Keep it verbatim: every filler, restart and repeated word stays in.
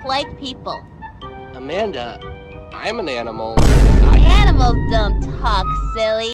like people. Amanda, I'm an animal. Animals don't talk, silly.